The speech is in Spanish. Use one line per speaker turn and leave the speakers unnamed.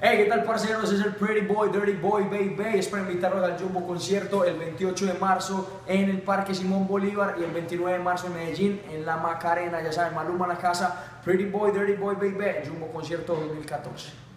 Hey, ¿qué tal, parceros? Es el Pretty Boy, Dirty Boy, baby. Es para invitarlos al Jumbo Concierto el 28 de marzo en el Parque Simón Bolívar y el 29 de marzo en Medellín, en la Macarena. Ya saben, Maluma en la casa. Pretty Boy, Dirty Boy, baby. Jumbo Concierto 2014.